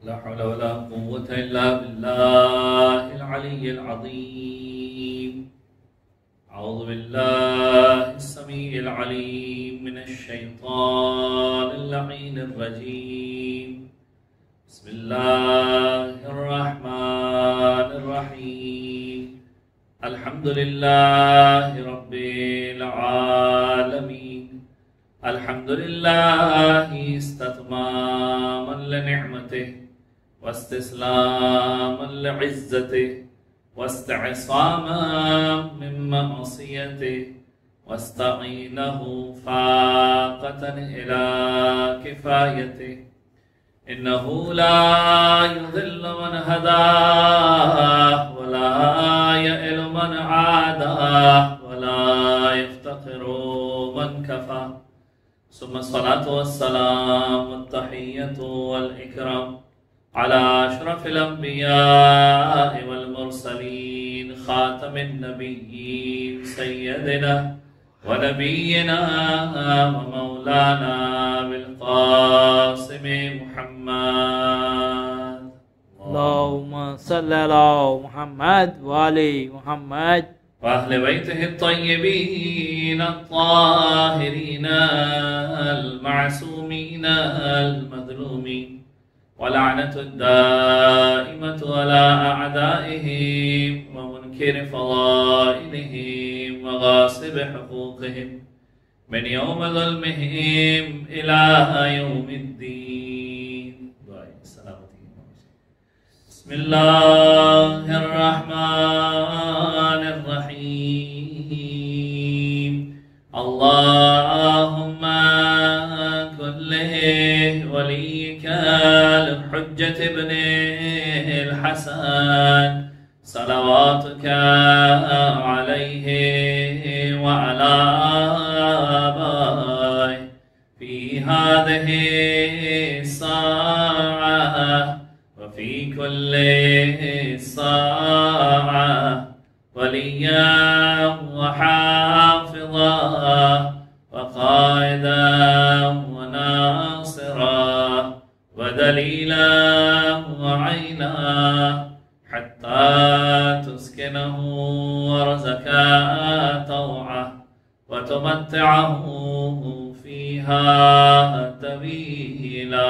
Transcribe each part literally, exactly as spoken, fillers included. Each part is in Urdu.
لا حول ولا قوة إلا بالله العلي العظيم. أعوذ بالله السميع العليم من الشيطان اللعين الرجيم. بسم الله الرحمن الرحيم. الحمد لله رب العالمين. الحمد لله استتماما لنعمته واستسلاما لعزته واستعصاما من معصيته واستعينه فاقة إلى كفايته. إنه لا يضل من هداه ولا يئل من عاداه ولا يفتقر من كفاه. ثم الصلاة والسلام والتحية والإكرام على أشرف الأنبياء والمرسلين خاتم النبيين سيدنا ونبينا ومولانا بالقاسم محمد. اللهم صل على محمد وآل محمد وأهل بيته الطيبين الطاهرين المعصومين المظلومين ولعنة الدائمة على أعدائهم ومنكر فضائلهم وغاصب حقوقهم من يوم ظلمهم إلى يوم الدين. بسم الله الرحمن الرحيم. اللهم كن وليك الحجة ابن الحسن صلواتك عليه وعلى آبائه في هذه الساعة وفي كل ساعة وليا وحافظا وقائدا وناصرا ودليلا وعينا حتى تسكنه ورزقا طوعا وتمتعه فيها طويلا.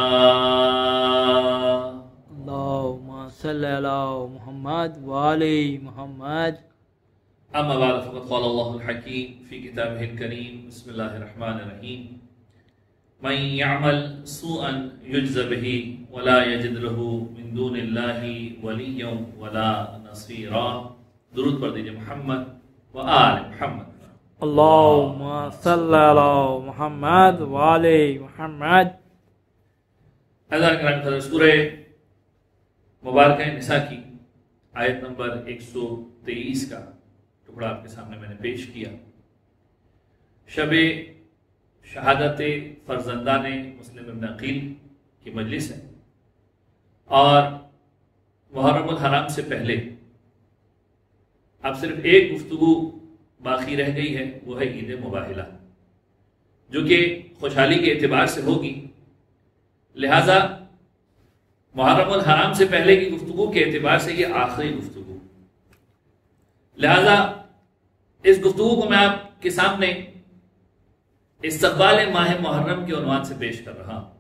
اللهم صل على محمد وآل محمد. أما بعد فقد قال الله الحكيم في كتابه الكريم. بسم الله الرحمن الرحيم. من يعمل سوءا يجز به ولا يجد له من دون الله وليا ولا نصيرا. درود پر دیجئے محمد و آل محمد. اللهم صل على محمد وآل محمد. حضرات کرام خدا سورہ مبارکہ نساء کی آیت نمبر ایک سو تیئیس کا ٹکڑا آپ کے سامنے میں نے پیش کیا. شب شہادت فرزندان مسلم ابن عقیل کی مجلس ہے اور محرم الحرام سے پہلے اب صرف ایک گفتگو باقی رہ گئی ہے، وہ ہے عید مباہلہ، جو کہ خوشحالی کے اعتبار سے ہوگی. لہذا محرم الحرام سے پہلے کی گفتگو کے اعتبار سے یہ آخری گفتگو. لہذا اس گفتگو کو میں آپ کے سامنے استقبال ماہ محرم کے عنوان سے پیش کر رہا ہوں.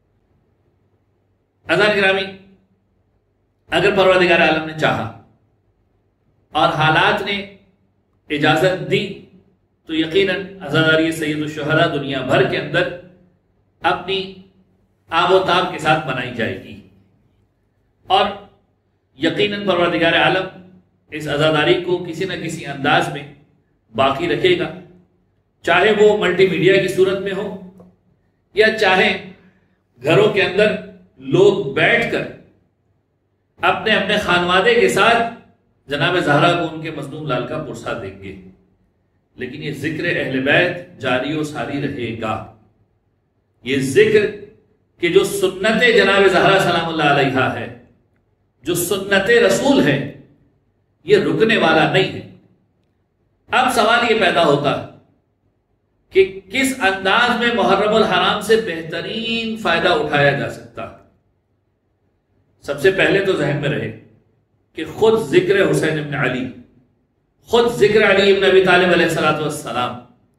عزیزان گرامی، اگر پروردگار عالم نے چاہا اور حالات نے اجازت دی تو یقیناً عزاداری سید الشہداء دنیا بھر کے اندر اپنی آب و تاب کے ساتھ منائی جائے گی، اور یقیناً پروردگار عالم اس عزاداری کو کسی نہ کسی انداز میں باقی رکھے گا، چاہے وہ ملٹی میڈیا کی صورت میں ہو یا چاہے گھروں کے اندر لوگ بیٹھ کر اپنے اپنے خانوادے کے ساتھ جناب زہرا کو ان کے مظلوم لال کا پرسہ دیں گے. لیکن یہ ذکر اہل بیت جاری و ساری رہے گا. یہ ذکر کہ جو سنت جناب زہرا سلام اللہ علیہا ہے، جو سنت رسول ہے، یہ رکنے والا نہیں ہے. اب سوال یہ پیدا ہوتا ہے کہ کس انداز میں محرم الحرام سے بہترین فائدہ اٹھایا جا سکتا ہے. سب سے پہلے تو ذہن میں رہے کہ خود ذکر حسین ابن علی، خود ذکر علی ابن ابی طالب علیہ الصلوۃ والسلام،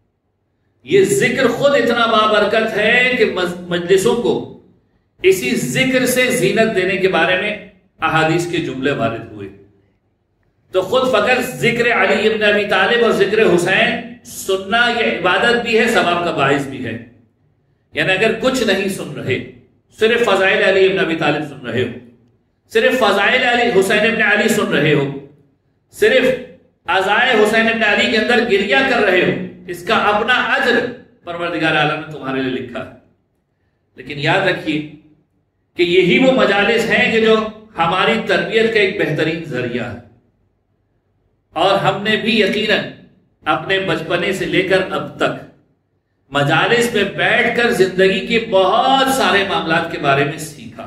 یہ ذکر خود اتنا بابرکت ہے کہ مجلسوں کو اسی ذکر سے زینت دینے کے بارے میں احادیث کے جملے وارد ہوئے۔ تو خود فقط ذکر علی ابن ابی طالب اور ذکر حسین سننا یہ عبادت بھی ہے، ثواب کا باعث بھی ہے۔ یعنی اگر کچھ نہیں سن رہے، صرف فضائل علی ابن ابی طالب سن رہے ہو، صرف فضائل علی حسین ابن علی سن رہے ہو، صرف عزائے حسین ابن علی کے اندر گریہ کر رہے ہو، اس کا اپنا اجر پروردگار عالم نے تمہارے لیے لکھا ہے۔ لیکن یاد رکھیے کہ یہی وہ مجالس ہیں کہ جو ہماری تربیت کا ایک بہترین ذریعہ ہے، اور ہم نے بھی یقیناً اپنے بچپنے سے لے کر اب تک مجالس میں بیٹھ کر زندگی کے بہت سارے معاملات کے بارے میں سیکھا۔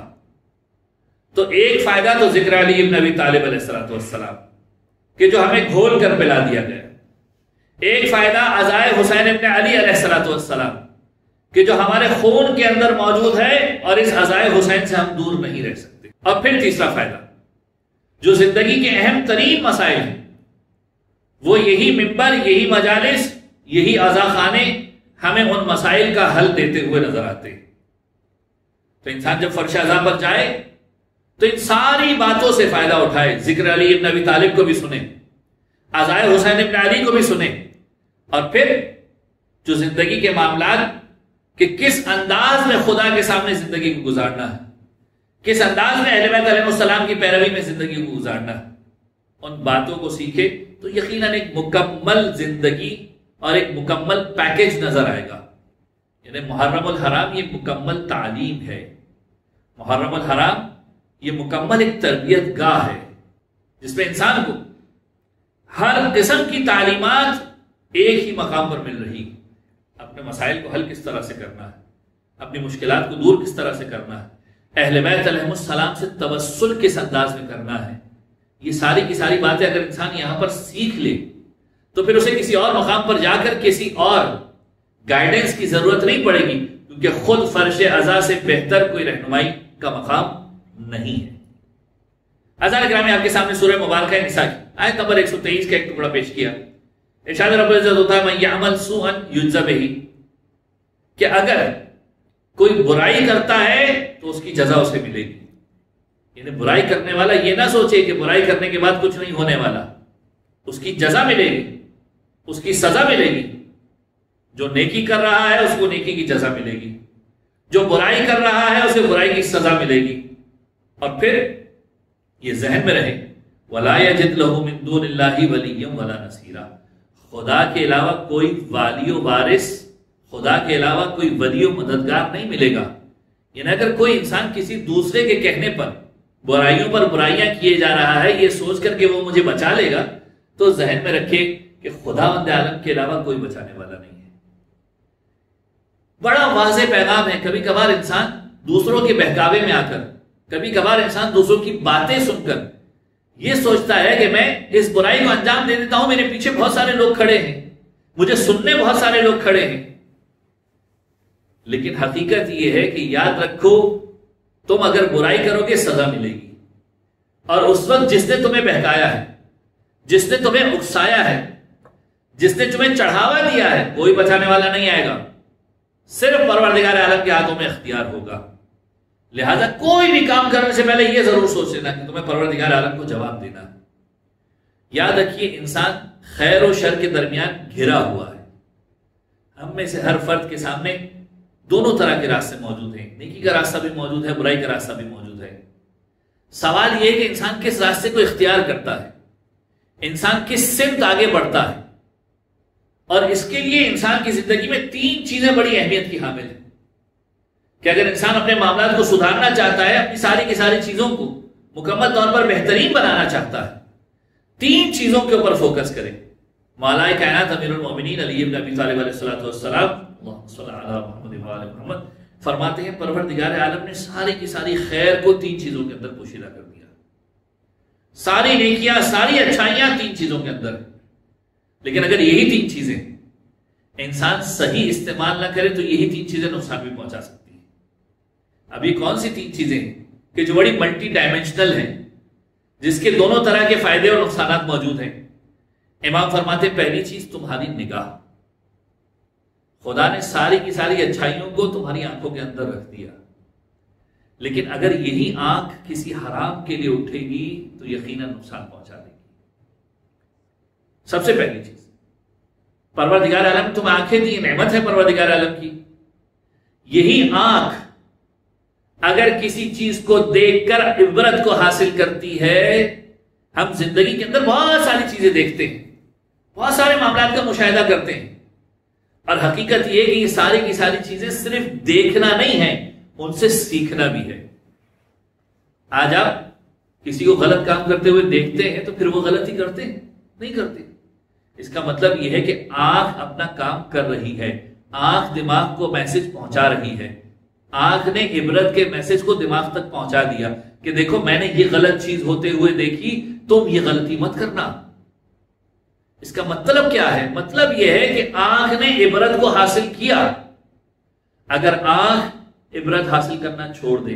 تو ایک فائدہ تو ذکر علی ابن ابی طالب علیہ الصلوۃ والسلام کہ جو ہمیں گھول کر پلا دیا گیا، ایک فائدہ عزائے حسین ابن علی علیہ الصلوۃ والسلام کہ جو ہمارے خون کے اندر موجود ہے، اور اس عزائے حسین سے ہم دور نہیں رہ سکتے۔ اور پھر تیسرا فائدہ جو زندگی کے اہم ترین مسائل ہیں، وہ یہی ممبر، یہی مجالس، یہی عزا خانے ہمیں ان مسائل کا حل دیتے ہوئے نظر آتے ہیں۔ تو انسان جب فرش عزا پر جائے تو ان ساری باتوں سے فائدہ اٹھائے، ذکر علی ابن ابی طالب کو بھی سنے، عزائے حسین ابن علی کو بھی سنے، اور پھر جو زندگی کے معاملات کہ کس انداز میں خدا کے سامنے زندگی کو گزارنا ہے، کس انداز میں اہل بیت علیہ السلام کی پیروی میں زندگی کو گزارنا ہے، ان باتوں کو سیکھے تو یقیناً ایک مکمل زندگی اور ایک مکمل پیکج نظر آئے گا۔ یعنی محرم الحرام یہ مکمل تعلیم ہے، محرم الحرام یہ مکمل ایک تربیت گاہ ہے، جس میں انسان کو ہر قسم کی تعلیمات ایک ہی مقام پر مل رہی، اپنے مسائل کو حل کس طرح سے کرنا ہے، اپنی مشکلات کو دور کس طرح سے کرنا ہے، اہل بیت علیہ السلام سے توسل کس انداز میں کرنا ہے۔ یہ ساری کی ساری باتیں اگر انسان یہاں پر سیکھ لے تو پھر اسے کسی اور مقام پر جا کر کسی اور گائیڈنس کی ضرورت نہیں پڑے گی، کیونکہ خود فرش عزا سے بہتر کوئی رہنمائی کا مقام نہیں ہے۔ عزیزان گرامی، آپ کے سامنے سورہ مبارکہ نساء کی آیت نمبر ایک سو تیئیس کا ایک ٹکڑا پیش کیا۔ ارشاد رب العزت ہوتا ہے من یعمل سوءا یجز بہ، کہ اگر کوئی برائی کرتا ہے تو اس کی جزا اسے ملے گی۔ یعنی برائی کرنے والا یہ نہ سوچے کہ برائی کرنے کے بعد کچھ نہیں ہونے والا، اس کی جزا ملے گی، اس کی سزا ملے گی۔ جو نیکی کر رہا ہے اس کو نیکی کی جزا ملے گی، جو برائی کر رہا ہے اسے برائی کی سزا ملے گی۔ اور پھر یہ ذہن میں رہے وَلَا يَجِدْ لَهُ مِن دُونِ اللَّهِ وَلِيًّا وَلَا نَصِيرًا، خدا کے علاوہ کوئی والی و وارث، خدا کے علاوہ کوئی ولی و مددگار نہیں ملے گا۔ یعنی اگر کوئی انسان کسی دوسرے کے کہنے پر برائیوں پر برائیاں کیے جا رہا ہے، یہ سوچ کر کہ وہ مجھے بچا لے گا، تو ذہن میں رکھے کہ خداوند عالم کے علاوہ کوئی بچانے والا نہیں ہے۔ بڑا واضح پیغام ہے۔ کبھی کبھار انسان دوسروں کے بہکاوے میں آ کر، کبھی کبھار انسان دوسروں کی باتیں سن کر یہ سوچتا ہے کہ میں اس برائی کو انجام دے دیتا ہوں، میرے پیچھے بہت سارے لوگ کھڑے ہیں، مجھے سننے بہت سارے لوگ کھڑے ہیں۔ لیکن حقیقت یہ ہے کہ یاد رکھو، تم اگر برائی کرو گے سزا ملے گی، اور اس وقت جس نے تمہیں بہکایا ہے، جس نے تمہیں اکسایا ہے، جس نے تمہیں چڑھاوا دیا ہے، کوئی بچانے والا نہیں آئے گا، صرف پروردگار عالم کے ہاتھوں میں اختیار ہوگا۔ لہذا کوئی بھی کام کرنے سے پہلے یہ ضرور سوچ لینا کہ تمہیں پروردگار عالم کو جواب دینا ہے۔ یاد رکھیے انسان خیر و شر کے درمیان گھرا ہوا ہے۔ ہم میں سے ہر فرد کے سامنے دونوں طرح کے راستے موجود ہیں، نیکی کا راستہ بھی موجود ہے، برائی کا راستہ بھی موجود ہے۔ سوال یہ ہے کہ انسان کس راستے کو اختیار کرتا ہے، انسان کس سمت آگے بڑھتا ہے۔ اور اس کے لیے انسان کی زندگی میں تین چیزیں بڑی اہمیت کی حامل ہیں کہ اگر انسان اپنے معاملات کو سدھارنا چاہتا ہے، اپنی ساری کی ساری چیزوں کو مکمل طور پر بہترین بنانا چاہتا ہے، تین چیزوں کے اوپر فوکس کرے۔ مولا کائنات امیر المومنین علی بن ابی طالب علیہ الصلوۃ والسلام اللہم صلی علی محمد و آل محمد فرماتے ہیں پروردگار عالم نے ساری کی ساری خیر کو تین چیزوں کے اندر پوشیدہ کر دیا، ساری نیکیاں، ساری اچھائیاں تین چیزوں کے اندر ہیں۔ لیکن اگر یہی تین چیزیں انسان صحیح استعمال نہ کرے تو یہی تین چیزیں نقصان بھی پہنچا سکتی ہیں۔ ابھی کون سی تین چیزیں ہیں؟ کہ جو بڑی ملٹی ڈائمینشنل ہے، جس کے دونوں طرح کے فائدے اور نقصانات موجود ہیں. امام فرماتے پہلی چیز تمہاری نگاہ. خدا نے ساری کی ساری اچھائیوں کو تمہاری آنکھوں کے اندر رکھ دیا، لیکن اگر یہی آنکھ کسی حرام کے لیے اٹھے گی تو یقیناً نقصان پہنچا دے گی. سب سے پہلی چیز، پروردگار عالم تمہیں آنکھیں دی، نعمت ہے پروردگار عالم کی. یہی آنکھ اگر کسی چیز کو دیکھ کر عبرت کو حاصل کرتی ہے، ہم زندگی کے اندر بہت ساری چیزیں دیکھتے ہیں، بہت سارے معاملات کا مشاہدہ کرتے ہیں، اور حقیقت یہ کہ یہ ساری کی ساری چیزیں صرف دیکھنا نہیں ہے، ان سے سیکھنا بھی ہے. آج آپ کسی کو غلط کام کرتے ہوئے دیکھتے ہیں تو پھر وہ غلطی کرتے ہیں؟ نہیں کرتے. اس کا مطلب یہ ہے کہ آنکھ اپنا کام کر رہی ہے، آنکھ دماغ کو میسج پہنچا رہی ہے. آنکھ نے عبرت کے میسج کو دماغ تک پہنچا دیا کہ دیکھو میں نے یہ غلط چیز ہوتے ہوئے دیکھی، تم یہ غلطی مت کرنا. اس کا مطلب کیا ہے؟ مطلب یہ ہے کہ آنکھ نے عبرت کو حاصل کیا. اگر آنکھ عبرت حاصل کرنا چھوڑ دے،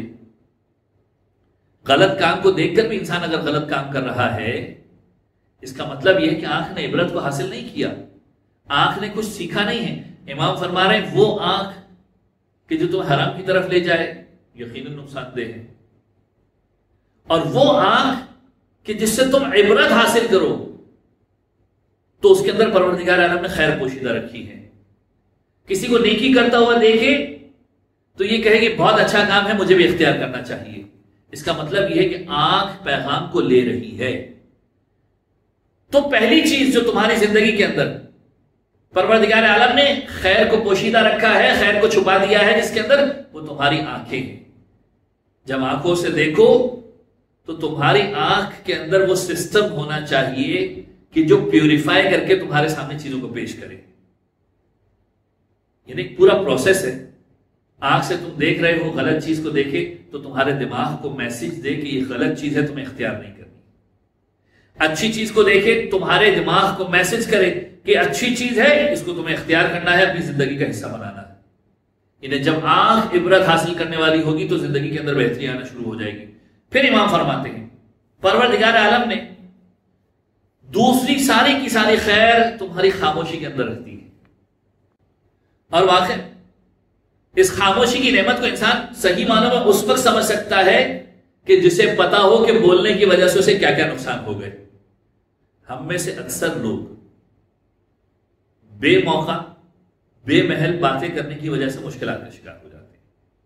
غلط کام کو دیکھ کر بھی انسان اگر غلط کام کر رہا ہے، اس کا مطلب یہ ہے کہ آنکھ نے عبرت کو حاصل نہیں کیا، آنکھ نے کچھ سیکھا نہیں ہے. امام فرما رہے ہیں وہ آنکھ کہ جو تمہیں حرام کی طرف لے جائے یقیناً نقصان دہ ہے، اور وہ آنکھ کہ جس سے تم عبرت حاصل کرو تو اس کے اندر پروردگار عالم نے خیر پوشیدہ رکھی ہے. کسی کو نیکی کرتا ہوا دیکھے تو یہ کہے کہ بہت اچھا کام ہے، مجھے بھی اختیار کرنا چاہیے. اس کا مطلب یہ ہے کہ آنکھ پیغام کو لے رہی ہے. تو پہلی چیز جو تمہاری زندگی کے اندر پروردگار عالم نے خیر کو پوشیدہ رکھا ہے، خیر کو چھپا دیا ہے جس کے اندر، وہ تمہاری آنکھیں ہیں. جب آنکھوں سے دیکھو تو تمہاری آنکھ کے اندر وہ سسٹم ہونا چاہیے کہ جو پیوریفائی کر کے تمہارے سامنے چیزوں کو پیش کرے. یعنی ایک پورا پروسیس ہے. آنکھ سے تم دیکھ رہے ہو، غلط چیز کو دیکھے تو تمہارے دماغ کو میسج دے کہ یہ غلط چیز ہے، تمہیں اختیار نہیں کرنی. اچھی چیز کو دیکھے تمہارے دماغ کو میسج کرے کہ اچھی چیز ہے، اس کو تمہیں اختیار کرنا ہے، اپنی زندگی کا حصہ بنانا ہے. یعنی جب آنکھ عبرت حاصل کرنے والی ہوگی تو زندگی کے اندر بہتری آنا شروع ہو جائے گی. پھر امام فرماتے ہیں پروردگار عالم نے دوسری ساری کی ساری خیر تمہاری خاموشی کے اندر رکھتی ہے. اور واقع اس خاموشی کی نعمت کو انسان صحیح معنوں میں اس وقت سمجھ سکتا ہے کہ جسے پتا ہو کہ بولنے کی وجہ سے اسے کیا کیا نقصان ہو گئے. ہم میں سے اکثر لوگ بے موقع بے محل باتیں کرنے کی وجہ سے مشکلات کا شکار ہو جاتے ہیں.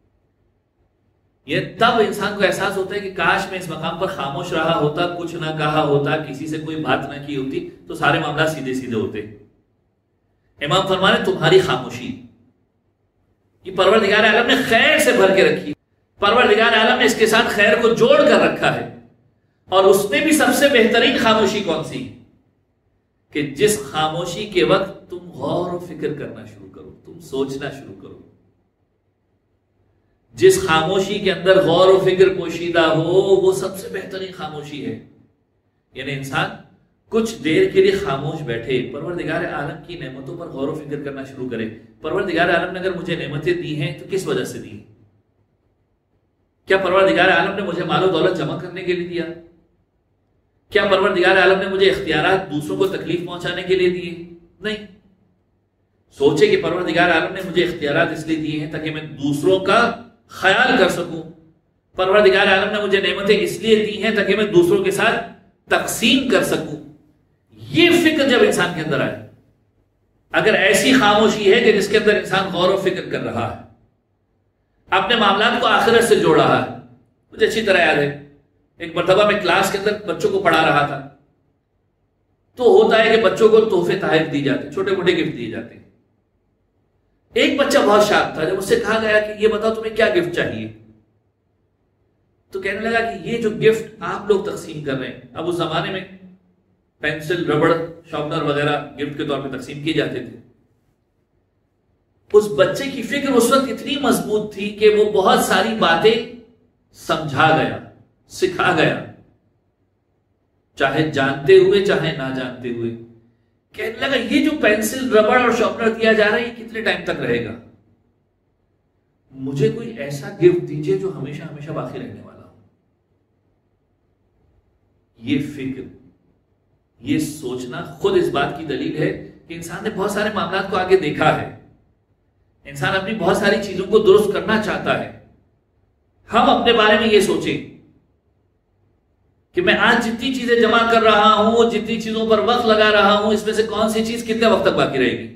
یہ تب انسان کو احساس ہوتا ہے کہ کاش میں اس مقام پر خاموش رہا ہوتا، کچھ نہ کہا ہوتا، کسی سے کوئی بات نہ کی ہوتی تو سارے معاملات سیدھے سیدھے ہوتے. امام فرمانے تمہاری خاموشی یہ پروردگار عالم نے خیر سے بھر کے رکھی. پروردگار عالم نے اس کے ساتھ خیر کو جوڑ کر رکھا ہے. اور اس میں بھی سب سے بہترین خاموشی کون سی؟ کہ جس خاموشی کے وقت تم غور و فکر کرنا شروع کرو، تم سوچنا شروع کرو. جس خاموشی کے اندر غور و فکر پوشیدہ ہو وہ سب سے بہترین خاموشی ہے. یعنی انسان کچھ دیر کے لیے خاموش بیٹھے، پروردگار عالم کی نعمتوں پر غور و فکر کرنا شروع کرے. پروردگار عالم نے اگر مجھے نعمتیں دی ہیں تو کس وجہ سے دی؟ کیا پروردگار عالم نے مجھے مال و دولت جمع کرنے کے لیے دیا؟ کیا پروردگار عالم نے مجھے اختیارات دوسروں کو تکلیف پہنچانے کے لیے دیے؟ نہیں. سوچے کہ پروردگار عالم نے مجھے اختیارات اس لیے دیے ہیں تاکہ میں دوسروں کا خیال کر سکوں. پروردگار عالم نے مجھے نعمتیں اس لیے دی ہیں تاکہ میں دوسروں کے ساتھ تقسیم کر سکوں. یہ فکر جب انسان کے اندر آئے، اگر ایسی خاموشی ہے کہ جس کے اندر انسان غور و فکر کر رہا ہے، اپنے معاملات کو آخرت سے جوڑ رہا ہے. مجھے اچھی طرح یاد ہے ایک مرتبہ میں کلاس کے اندر بچوں کو پڑھا رہا تھا. تو ہوتا ہے کہ بچوں کو تحفے تحائف دی جاتے، چھوٹے موٹے گفٹ دیے جاتے ہیں. ایک بچہ بہت شارپ تھا. جب اس سے کہا گیا کہ یہ بتاؤ تمہیں کیا گفٹ چاہیے، تو کہنے لگا کہ یہ جو گفٹ آپ لوگ تقسیم کر رہے ہیں، اب اس زمانے میں پینسل، ربڑ، شارپنر وغیرہ گفٹ کے طور پہ تقسیم کیے جاتے تھے. اس بچے کی فکر اس وقت اتنی مضبوط تھی کہ وہ بہت ساری باتیں سمجھا گیا، سکھا گیا، چاہے جانتے ہوئے چاہے نہ جانتے ہوئے. کہنے لگا یہ جو پینسل، ربڑ اور شارپنر دیا جا رہا ہے یہ کتنے ٹائم تک رہے گا؟ مجھے کوئی ایسا گفٹ دیجئے جو ہمیشہ ہمیشہ باقی رہنے والا ہو. یہ فکر، یہ سوچنا خود اس بات کی دلیل ہے کہ انسان نے بہت سارے معاملات کو آگے دیکھا ہے، انسان اپنی بہت ساری چیزوں کو درست کرنا چاہتا ہے۔ ہم اپنے بارے میں یہ سوچیں کہ میں آج جتنی چیزیں جمع کر رہا ہوں، جتنی چیزوں پر وقت لگا رہا ہوں، اس میں سے کون سی چیز کتنے وقت تک باقی رہے گی،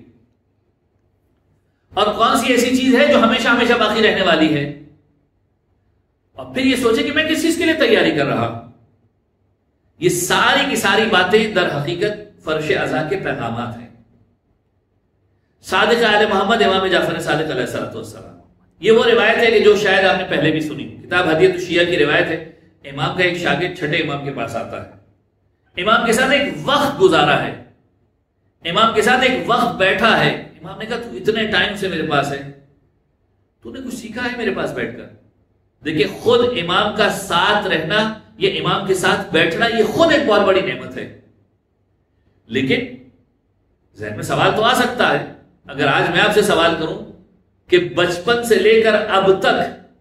اور کون سی ایسی چیز ہے جو ہمیشہ ہمیشہ باقی رہنے والی ہے۔ اور پھر یہ سوچیں کہ میں کس چیز کے لیے تیاری کر رہا ہوں۔ یہ ساری کی ساری باتیں در حقیقت فرش ازا کے پیغامات ہیں۔ صادق آل محمد امام جعفر صادق علیہ السلام، یہ وہ روایت ہے کہ جو شاید آپ نے پہلے بھی سنی، کتاب ہدیۃ الشیعہ کی روایت ہے۔ امام کا ایک شاگرد چھٹے امام کے پاس آتا ہے، امام کے ساتھ ایک وقت گزارا ہے، امام کے ساتھ ایک وقت بیٹھا ہے۔ امام نے کہا تو اتنے ٹائم سے میرے پاس ہے، تو نے کچھ سیکھا ہے میرے پاس بیٹھ کر؟ دیکھیں، خود امام کا ساتھ رہنا، یہ امام کے ساتھ بیٹھنا، یہ خود ایک بہت بڑی نعمت ہے۔ لیکن ذہن میں سوال تو آ سکتا ہے، اگر آج میں آپ سے سوال کروں کہ بچپن سے لے کر اب تک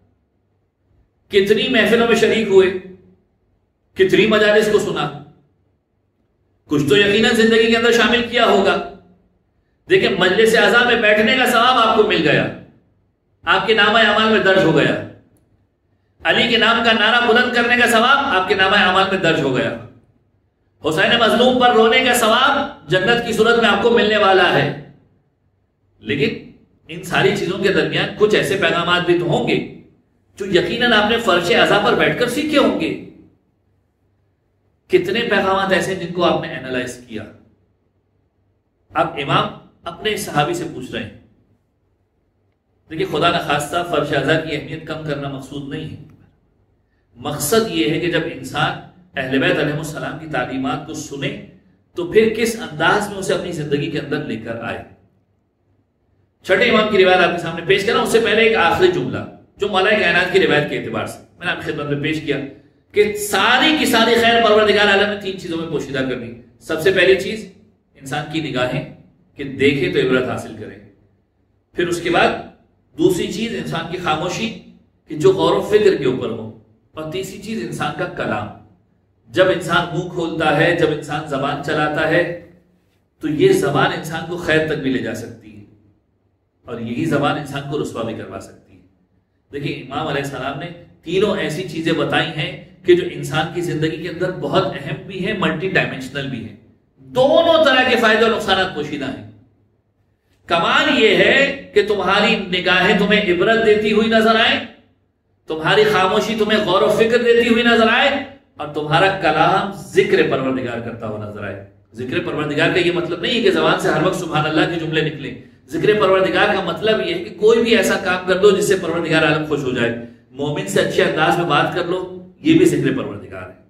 کتنی محفلوں میں شریک ہوئے، کتنی مجالس کو سنا، کچھ تو یقیناً زندگی کے اندر شامل کیا ہوگا۔ دیکھیں، مجلس اعضاء میں بیٹھنے کا ثواب آپ کو مل گیا، آپ کے نامہ اعمال میں درج ہو گیا۔ علی کے نام کا نعرہ بلند کرنے کا ثواب آپ کے نامہ اعمال میں درج ہو گیا۔ حسین مظلوم پر رونے کا ثواب جنت کی صورت میں آپ کو ملنے والا ہے۔ لیکن ان ساری چیزوں کے درمیان کچھ ایسے پیغامات بھی تو ہوں گے جو یقیناً آپ نے فرش اعضاء پر بیٹھ کر سیکھے ہوں گے۔ کتنے پیغامات ایسے جن کو آپ نے اینالائز کیا؟ اب امام اپنے صحابی سے پوچھ رہے ہیں۔ دیکھیں، خدا نخواستہ فرش اعضاء کی اہمیت کم کرنا مقصود نہیں ہے، مقصد یہ ہے کہ جب انسان اہل بیت علیہ السلام کی تعلیمات کو سنے تو پھر کس انداز میں اسے اپنی زندگی کے اندر لے کر آئے۔ چھٹے امام کی روایت آپ کے سامنے پیش کرنا، اس سے پہلے ایک آخری جملہ جو مولا کائنات کی روایت کے اعتبار سے میں نے آپ کی خدمت میں پیش کیا کہ ساری کی ساری خیر پروردگار عالم نے تین چیزوں میں پوشیدہ کر دی۔ سب سے پہلی چیز انسان کی نگاہیں، کہ دیکھے تو عبرت حاصل کرے۔ پھر اس کے بعد دوسری چیز انسان کی خاموشی، کہ جو غور و فکر کے اوپر ہو۔ اور تیسری چیز انسان کا کلام، جب انسان منہ کھولتا ہے، جب انسان زبان چلاتا ہے تو یہ زبان انسان کو خیر تک بھی لے جا سکتی ہے، اور یہی زبان انسان کو رسوا بھی کروا سکتی ہے۔ دیکھیں، امام علیہ السلام نے تینوں ایسی چیزیں بتائی ہیں کہ جو انسان کی زندگی کے اندر بہت اہم بھی ہیں، ملٹی ڈائمینشنل بھی ہیں، دونوں طرح کے فائدے اور نقصانات پوشیدہ ہیں۔ کمال یہ ہے کہ تمہاری نگاہیں تمہیں عبرت دیتی ہوئی نظر آئیں، تمہاری خاموشی تمہیں غور و فکر دیتی ہوئی نظر آئے، اور تمہارا کلام ذکر پروردگار کرتا ہوا نظر آئے۔ ذکر پروردگار کا یہ مطلب نہیں ہے کہ زبان سے ہر وقت سبحان اللہ کے جملے نکلیں۔ ذکر پروردگار کا مطلب یہ ہے کہ کوئی بھی ایسا کام کر دو جس سے پروردگار عالم خوش ہو جائے۔ مومن سے اچھے انداز میں بات کر لو، یہ بھی ذکر پروردگار ہے۔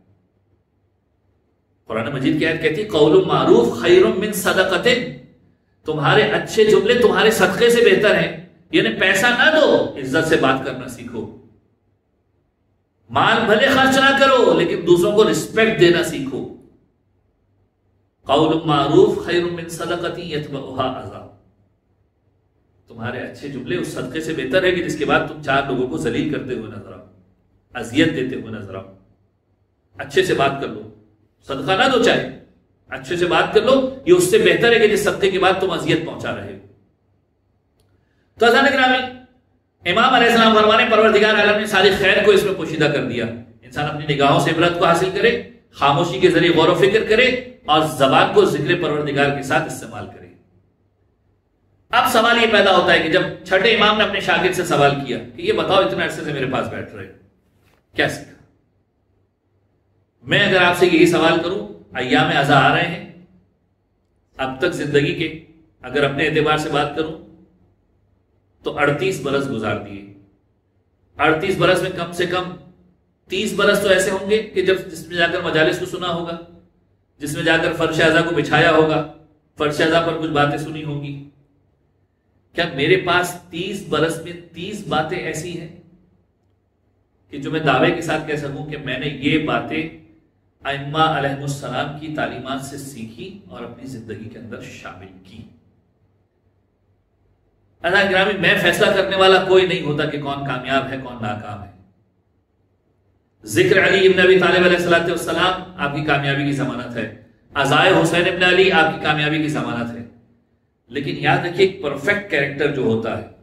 قرآن مجید کی آیت کہتی ہے قول معروف خیر من صدقۃ، تمہارے اچھے جملے تمہارے صدقے سے بہتر ہیں۔ یعنی پیسہ نہ دو، عزت سے بات کرنا سیکھو۔ مال بھلے خرچ نہ کرو لیکن دوسروں کو رسپیکٹ دینا سیکھو۔ قول معروف خیر من صدقۃ یتبعها اذى، تمہارے اچھے جملے اس صدقے سے بہتر ہے کہ جس کے بعد تم چار لوگوں کو ذلیل کرتے ہوئے نظر آؤ، اذیت دیتے ہوئے نظر آؤ۔ اچھے سے بات کر لو، صدقہ نہ دو، چاہے اچھے سے بات کر لو، یہ اس سے بہتر ہے کہ جس صدقے کے بعد تم اذیت پہنچا رہے ہو۔ تو حضرات گرامی، امام علیہ السلام فرمانے پروردگار عالم نے ساری خیر کو اس میں پوشیدہ کر دیا۔ انسان اپنی نگاہوں سے عبرت کو حاصل کرے، خاموشی کے ذریعے غور و فکر کرے، اور زبان کو ذکر پروردگار کے ساتھ استعمال کرے۔ اب سوال یہ پیدا ہوتا ہے کہ جب چھٹے امام نے اپنے شاگرد سے سوال کیا کہ یہ بتاؤ اتنے عرصے سے میرے پاس بیٹھ رہے کیا سیکھا؟ میں اگر آپ سے یہی سوال کروں، ایام اعضاء آ رہے ہیں، اب تک زندگی کے اگر اپنے اعتبار سے بات کروں تو اڑتیس برس گزار دیے۔ اڑتیس برس میں کم سے کم تیس برس تو ایسے ہوں گے کہ جب جس میں جا کر مجالس کو سنا ہوگا، جس میں جا کر فرش اعضاء کو بچھایا ہوگا، فرش اعضاء پر کچھ باتیں سنی ہوگی۔ کیا میرے پاس تیس برس میں تیس باتیں ایسی ہیں کہ جو میں دعوے کے ساتھ کہہ سکوں کہ میں نے یہ باتیں ائمہ علیہ السلام کی تعلیمات سے سیکھی اور اپنی زندگی کے اندر شامل کی؟ حضرات گرامی، میں فیصلہ کرنے والا کوئی نہیں ہوتا کہ کون کامیاب ہے کون ناکام ہے، ذکر علی ابن ابی طالب علیہ الصلوۃ والسلام آپ کی کامیابی کی ضمانت ہے، عزائے حسین ابن علی آپ کی کامیابی کی ضمانت ہے. لیکن یاد رکھیے ایک پرفیکٹ کیریکٹر جو ہوتا ہے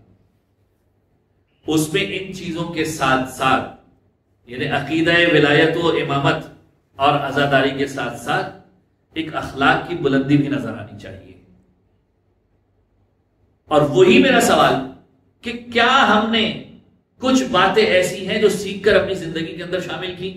اس میں ان چیزوں کے ساتھ ساتھ یعنی عقیدہ ولایت و امامت اور عزاداری کے ساتھ ساتھ ایک اخلاق کی بلندی بھی نظر آنی چاہیے. اور وہی میرا سوال کہ کیا ہم نے کچھ باتیں ایسی ہیں جو سیکھ کر اپنی زندگی کے اندر شامل کی،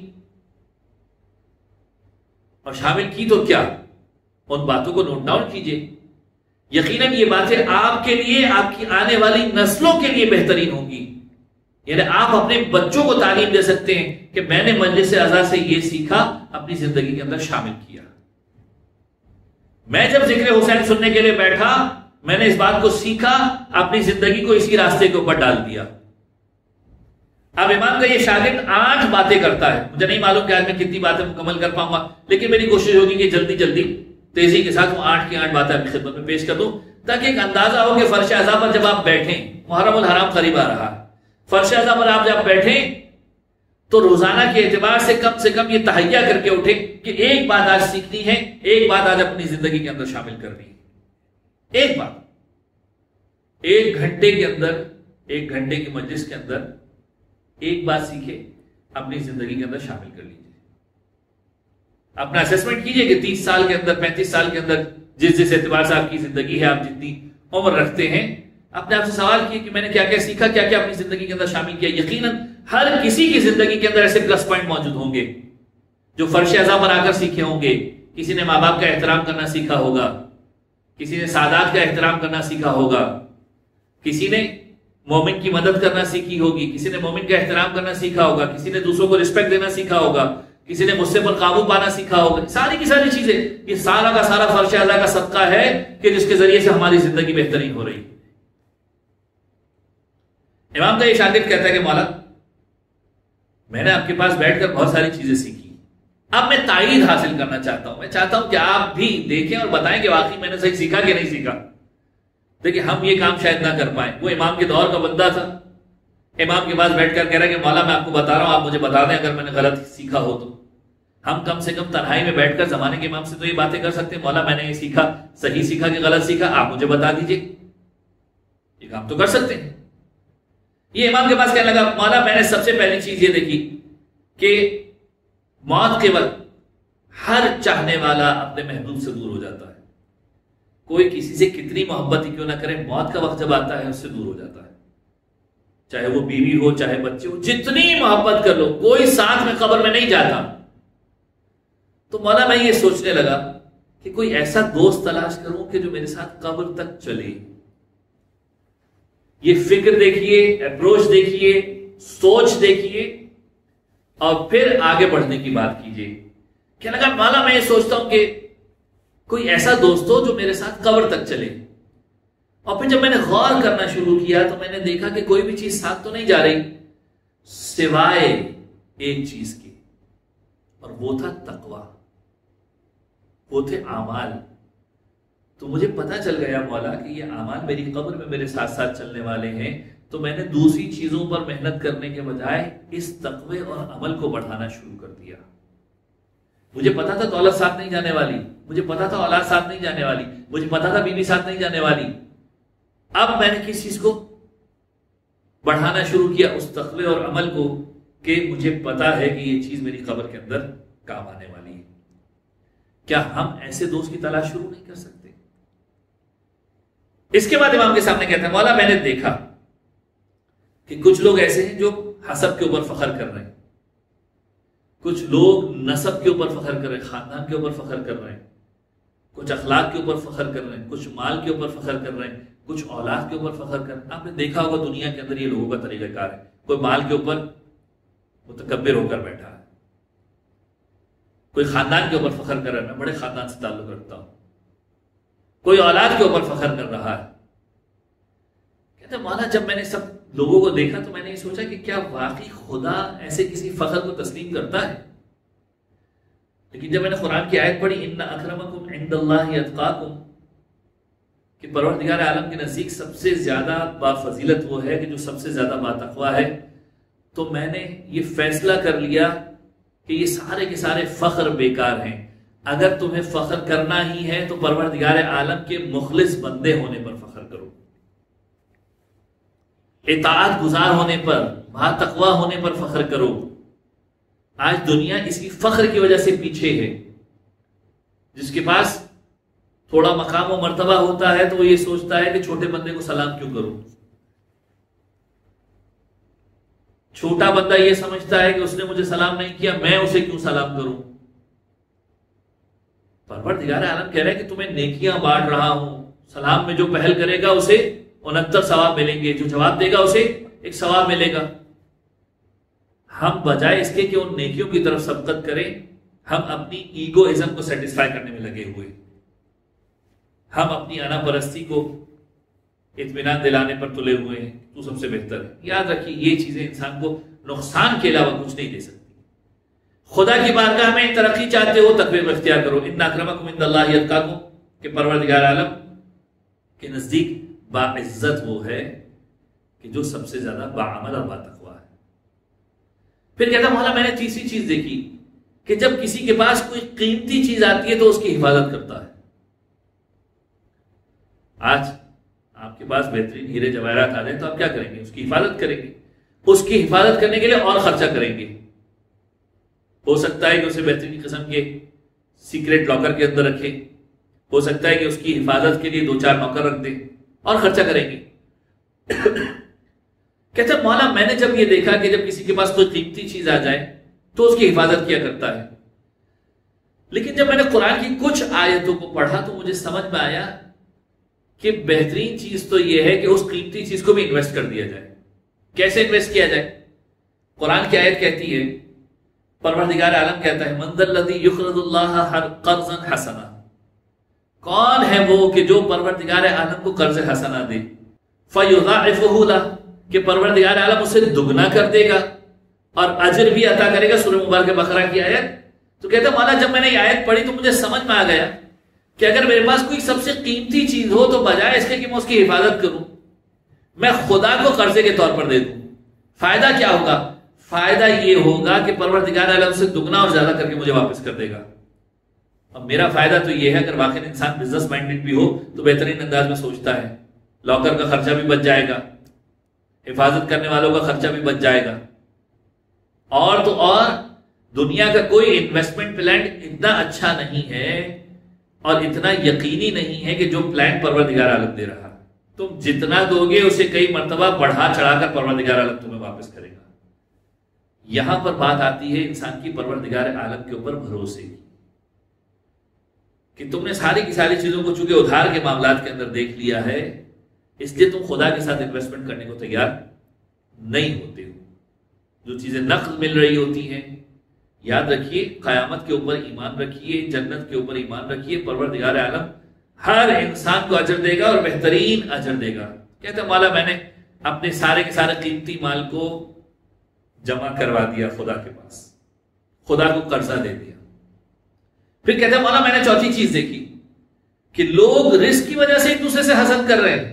اور شامل کی تو کیا، ان باتوں کو نوٹ ڈاؤن کیجئے. یقیناً یہ باتیں آپ کے لیے، آپ کی آنے والی نسلوں کے لیے بہترین ہوں گی. یعنی آپ اپنے بچوں کو تعلیم دے سکتے ہیں کہ میں نے مجلس عزا سے یہ سیکھا، اپنی زندگی کے اندر شامل کیا. میں جب ذکر حسین سننے کے لیے بیٹھا، میں نے اس بات کو سیکھا، اپنی زندگی کو اسی راستے کے اوپر ڈال دیا. اب امام کا یہ شاگرد آٹھ باتیں کرتا ہے. مجھے نہیں معلوم کہ آج میں کتنی باتیں مکمل کر پاؤں گا، لیکن میری کوشش ہوگی کہ جلدی جلدی تیزی کے ساتھ وہ آٹھ کی آٹھ باتیں اپنی خدمت میں پیش کر دوں، تاکہ ایک اندازہ ہو کہ فرش اعضاء پر جب آپ بیٹھیں، محرم الحرام قریب آ رہا، فرش اعضاء پر آپ جب بیٹھیں تو روزانہ کے اعتبار سے کم سے کم یہ تہیہ کر کے اٹھیں کہ ایک بات آج سیکھنی ہے، ایک بات آج اپنی زندگی کے اندر شامل کرنی ہے. ایک بات ایک گھنٹے کے اندر، ایک گھنٹے کی مجلس کے اندر ایک بات سیکھے، اپنی زندگی کے اندر شامل کر لیجیے. اپنا اسیسمنٹ کیجئے کہ تیس سال کے اندر، پینتیس سال کے اندر جس جس اعتبار سے آپ کی زندگی ہے، آپ جتنی عمر رکھتے ہیں، اپنے آپ سے سوال کیے کہ میں نے کیا کیا سیکھا، کیا کیا اپنی زندگی کے اندر شامل کیا. یقیناً ہر کسی کی زندگی کے اندر ایسے پلس پوائنٹ موجود ہوں گے جو فرش اعضاء پر آ کر سیکھے ہوں گے. کسی نے ماں باپ کا احترام کرنا سیکھا ہوگا، کسی نے سادات کا احترام کرنا سیکھا ہوگا، کسی نے مومن کی مدد کرنا سیکھی ہوگی، کسی نے مومن کا احترام کرنا سیکھا ہوگا، کسی نے دوسروں کو رسپیکٹ دینا سیکھا ہوگا، کسی نے غصے پر قابو پانا سیکھا ہوگا. ساری کی ساری چیزیں یہ سارا کا سارا فرش اعضاء کا صدقہ ہے کہ جس کے ذریعے سے ہماری زندگی بہترین ہو رہی. امام کا یہ شاگرد کہتا ہے کہ مولا میں نے آپ کے پاس بیٹھ کر بہت ساری چیزیں سیکھی، اب میں تائید حاصل کرنا چاہتا ہوں. میں چاہتا ہوں کہ آپ بھی دیکھیں اور بتائیں کہ واقعی میں نے صحیح سیکھا کہ نہیں سیکھا. دیکھیں ہم یہ کام شاید نہ کر پائیں. وہ امام کے دور کا بندہ تھا، امام کے پاس بیٹھ کر کہہ رہا ہے کہ مولا میں آپ کو بتا رہا ہوں، آپ مجھے بتا دیں اگر میں نے غلط سیکھا ہو تو. ہم کم سے کم تنہائی میں بیٹھ کر زمانے کے امام سے تو یہ باتیں کر سکتے ہیں، مولا میں نے یہ سیکھا، صحیح سیکھا کہ غلط سیکھا، آپ مجھے بتا دیجئے. یہ کام تو کر سکتے ہیں. یہ امام کے پاس کہنے لگا مولا میں نے سب سے پہلی چیز یہ دیکھی کہ موت کے وقت ہر چاہنے والا اپنے محبوب سے دور ہو جاتا ہے. کوئی کسی سے کتنی محبت ہی کیوں نہ کرے، موت کا وقت جب آتا ہے اس سے دور ہو جاتا ہے. چاہے وہ بیوی ہو، چاہے بچے ہو، جتنی محبت کر لو، کوئی ساتھ میں قبر میں نہیں جاتا. تو مولا میں یہ سوچنے لگا کہ کوئی ایسا دوست تلاش کروں کہ جو میرے ساتھ قبر تک چلے. یہ فکر دیکھیے، اپروچ دیکھیے، سوچ دیکھیے، اور پھر آگے بڑھنے کی بات کیجیے. کیا لگا مولا میں یہ سوچتا ہوں کہ کوئی ایسا دوست ہو جو میرے ساتھ قبر تک چلے. اور پھر جب میں نے غور کرنا شروع کیا تو میں نے دیکھا کہ کوئی بھی چیز ساتھ تو نہیں جا رہی سوائے ایک چیز کی، اور وہ تھا تقوی، وہ تھے اعمال. تو مجھے پتا چل گیا مولا کہ یہ اعمال میری قبر میں میرے ساتھ ساتھ چلنے والے ہیں. تو میں نے دوسری چیزوں پر محنت کرنے کے بجائے اس تقوی اور عمل کو بڑھانا شروع کر دیا. مجھے پتا تھا دولت ساتھ نہیں جانے والی، مجھے پتا تھا اولاد ساتھ نہیں جانے والی، مجھے پتا تھا بیوی ساتھ نہیں جانے والی. اب میں نے کس چیز کو بڑھانا شروع کیا؟ اس تقوی اور عمل کو، کہ مجھے پتا ہے کہ یہ چیز میری قبر کے اندر کام آنے والی ہے. کیا ہم ایسے دوست کی تلاش شروع نہیں کر سکتے؟ اس کے بعد امام کے سامنے کہتا ہے مولا میں نے دیکھا کہ کچھ لوگ ایسے ہیں جو حسب کے اوپر فخر کر رہے ہیں، کچھ لوگ نسب کے اوپر فخر کر رہے ہیں، خاندان کے اوپر فخر کر رہے ہیں، کچھ اخلاق کے اوپر فخر کر رہے ہیں، کچھ مال کے اوپر فخر کر رہے ہیں، کچھ اولاد کے اوپر فخر کر رہے ہیں. آپ نے دیکھا ہوگا دنیا کے اندر یہ لوگوں کا طریقہ کار ہے. کوئی مال کے اوپر متکبر ہو کر بیٹھا ہے، کوئی خاندان کے اوپر فخر کر رہا ہے، میں بڑے خاندان سے تعلق رکھتا ہوں، کوئی اولاد کے اوپر فخر کر رہا ہے. کہتے ہیں مولا جب میں نے سب لوگوں کو دیکھا تو میں نے یہ سوچا کہ کیا واقعی خدا ایسے کسی فخر کو تسلیم کرتا ہے؟ لیکن جب میں نے قرآن کی آیت پڑھی ان اکرمکم عند اللہ اتقاکم، کہ پروردگار عالم کے نزدیک سب سے زیادہ با فضیلت وہ ہے کہ جو سب سے زیادہ با تقویٰ ہے، تو میں نے یہ فیصلہ کر لیا کہ یہ سارے کے سارے فخر بیکار ہیں. اگر تمہیں فخر کرنا ہی ہے تو پروردگار عالم کے مخلص بندے ہونے پر فخر کرو، اطاعت گزار ہونے پر، با تقوی ہونے پر فخر کرو. آج دنیا اسی فخر کی وجہ سے پیچھے ہے. جس کے پاس تھوڑا مقام و مرتبہ ہوتا ہے تو وہ یہ سوچتا ہے کہ چھوٹے بندے کو سلام کیوں کروں. چھوٹا بندہ یہ سمجھتا ہے کہ اس نے مجھے سلام نہیں کیا، میں اسے کیوں سلام کروں. پروردگار عالم کہہ رہے ہیں کہ تمہیں نیکیاں بانٹ رہا ہوں، سلام میں جو پہل کرے گا اسے انہتر ثواب ملیں گے، جو جواب دے گا اسے ایک ثواب ملے گا. ہم بجائے اس کے کہ ان نیکیوں کی طرف سبقت کریں، ہم اپنی ایگو ازم کو سیٹسفائی کرنے میں لگے ہوئے، ہم اپنی انا پرستی کو اطمینان دلانے پر تلے ہوئے ہیں. تو سب سے بہتر ہے. یاد رکھیے یہ چیزیں انسان کو نقصان کے علاوہ کچھ نہیں دے سکتی. خدا کی بارگاہ میں ترقی چاہتے ہو تقوی کو اختیار کرو. ان اکرمکم عند اللہ اتقاکم، کہ پروردگار عالم کے نزدیک باعزت وہ ہے کہ جو سب سے زیادہ باعمل اور باتقوا ہے. پھر کہتا مولا میں نے تیسری چیز دیکھی کہ جب کسی کے پاس کوئی قیمتی چیز آتی ہے تو اس کی حفاظت کرتا ہے. آج آپ کے پاس بہترین ہیرے جواہرات آ جائیں تو آپ کیا کریں گے؟ اس کی حفاظت کریں گے. اس کی حفاظت کرنے کے لیے اور خرچہ کریں گے. ہو سکتا ہے کہ اسے بہترین قسم کے سیکریٹ لاکر کے اندر رکھیں، ہو سکتا ہے کہ اس کی حفاظت کے لیے دو چار نوکر رکھ دیں اور خرچہ کریں گے. کہتے ہیں مولا میں نے جب یہ دیکھا کہ جب کسی کے پاس کوئی قیمتی چیز آ جائے تو اس کی حفاظت کیا کرتا ہے. لیکن جب میں نے قرآن کی کچھ آیتوں کو پڑھا تو مجھے سمجھ میں آیا کہ بہترین چیز تو یہ ہے کہ اس قیمتی چیز کو بھی انویسٹ کر دیا جائے. کیسے انویسٹ کیا جائے؟ قرآن کی آیت کہتی ہے، پروردگار عالم کہتا ہے من ذا الذی یقرض اللہ قرضا حسنا، کون ہے وہ کہ جو پروردگار عالم کو قرض حسنا دے، فیضاعفہ لہ، کہ پروردگار عالم اسے دگنا کر دے گا اور اجر بھی عطا کرے گا. سورہ مبارکہ بقرہ کی آیت. تو کہتا ہے مولا جب میں نے یہ آیت پڑھی تو مجھے سمجھ میں آ گیا کہ اگر میرے پاس کوئی سب سے قیمتی چیز ہو تو بجائے اس کے کہ میں اس کی حفاظت کروں، میں خدا کو قرضے کے طور پر دے دوں. فائدہ کیا ہوگا؟ فائدہ یہ ہوگا کہ پروردگار عالم سے دگنا اور زیادہ کر کے مجھے واپس کر دے گا. اب میرا فائدہ تو یہ ہے اگر واقعی انسان بزنس مائنڈڈ بھی ہو تو بہترین انداز میں سوچتا ہے، لاکر کا خرچہ بھی بچ جائے گا، حفاظت کرنے والوں کا خرچہ بھی بچ جائے گا، اور تو اور دنیا کا کوئی انویسٹمنٹ پلان اتنا اچھا نہیں ہے اور اتنا یقینی نہیں ہے کہ جو پلان پروردگار عالم دے رہا، تم جتنا دو گے اسے کئی مرتبہ بڑھا چڑھا کر پروردگار عالم تمہیں واپس کرے گا. یہاں پر بات آتی ہے انسان کی پروردگار عالم کے اوپر بھروسے کی، کہ تم نے ساری کی ساری چیزوں کو چونکہ ادھار کے معاملات کے اندر دیکھ لیا ہے، اس لیے تم خدا کے ساتھ انویسٹمنٹ کرنے کو تیار نہیں ہوتے ہو. جو چیزیں نقد مل رہی ہوتی ہیں، یاد رکھیے قیامت کے اوپر ایمان رکھیے، جنت کے اوپر ایمان رکھیے، پروردگار عالم ہر انسان کو اجر دے گا اور بہترین اجر دے گا. کہتے ہیں مولا میں نے اپنے سارے کے سارے قیمتی مال کو جمع کروا دیا خدا کے پاس، خدا کو قرضہ دے دیا. پھر کہتے ہیں مولا میں نے چوتھی چیز دیکھی کہ لوگ رزق کی وجہ سے ایک دوسرے سے حسد کر رہے ہیں.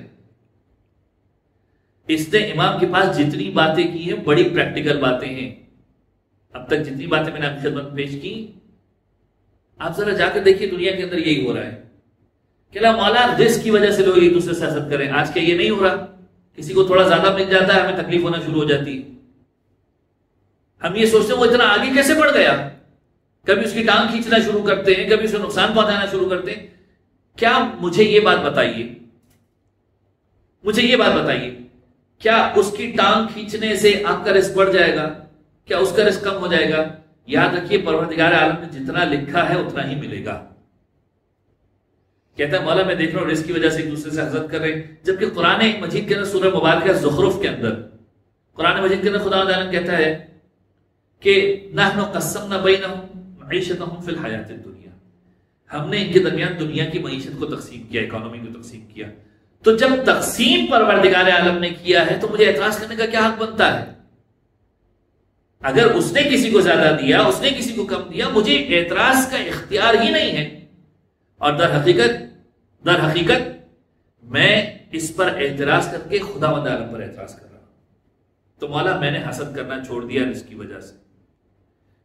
اس نے امام کے پاس جتنی باتیں کی ہیں بڑی پریکٹیکل باتیں ہیں. اب تک جتنی باتیں میں نے آپ کی خدمت پیش کی، آپ ذرا جا کر دیکھیے دنیا کے اندر یہی ہو رہا ہے کہ لا مولا رزق کی وجہ سے لوگ ایک دوسرے سے حسد کریں. آج کیا یہ نہیں ہو رہا؟ کسی کو تھوڑا زیادہ مل جاتا ہے ہمیں تکلیف ہونا شروع ہو جاتی ہے. ہم یہ سوچتے ہیں وہ اتنا آگے کیسے بڑھ گیا، کبھی اس کی ٹانگ کھینچنا شروع کرتے ہیں، کبھی اسے نقصان پہنچانا شروع کرتے ہیں. کیا مجھے یہ بات بتائیے مجھے یہ بات بتائیے کیا اس کی ٹانگ کھینچنے سے آپ کا رزق بڑھ جائے گا؟ کیا اس کا رزق کم ہو جائے گا؟ یاد رکھیے پروردگار عالم نے جتنا لکھا ہے اتنا ہی ملے گا. کہتا ہے مولا میں دیکھ رہا ہوں رزق کی وجہ سے ایک دوسرے سے حسد کر رہے ہیں، جبکہ قرآن مجید کے اندر سورہ مبارکہ زخرف کے اندر قرآن مجید کے اندر خدا تعالیٰ کہتا ہے کہ نحن قسمنا بینہم معیشتہم فی الحیات الدنیا، ہم نے ان کے درمیان دنیا کی معیشت کو تقسیم کیا، اکانومی کو تقسیم کیا. تو جب تقسیم پروردگار عالم نے کیا ہے تو مجھے اعتراض کرنے کا کیا حق بنتا ہے؟ اگر اس نے کسی کو زیادہ دیا، اس نے کسی کو کم دیا، مجھے اعتراض کا اختیار ہی نہیں ہے. اور در حقیقت در حقیقت میں اس پر اعتراض کر کے خدا وند عالم پر اعتراض کر رہا ہوں. تو مولا میں نے حسد کرنا چھوڑ دیا رزق کی وجہ سے.